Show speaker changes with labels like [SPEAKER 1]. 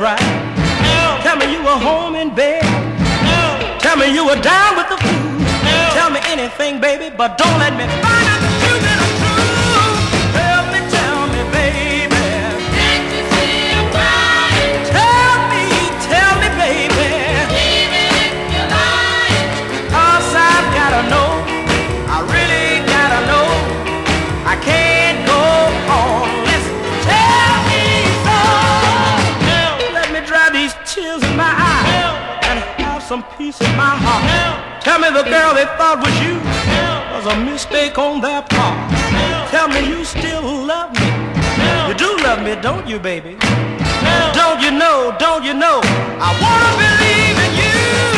[SPEAKER 1] bright. Tell me you were home in bed. Tell me you were down with the food. Tell me anything, baby, but don't let me find out that you've been true. Tell me, baby.
[SPEAKER 2] Can't you see I'm crying?
[SPEAKER 1] Tell me, baby.
[SPEAKER 2] Even if you're lying,
[SPEAKER 1] 'Cause I've gotta know. I really gotta know. I can't go on. Listen, tell me so. Let me dry these tears in my eyes and have some peace in my heart. Tell me the girl they thought was you was a mistake on their part. Tell me you still love me. You do love me, don't you, baby? Don't you know? I wanna believe in you.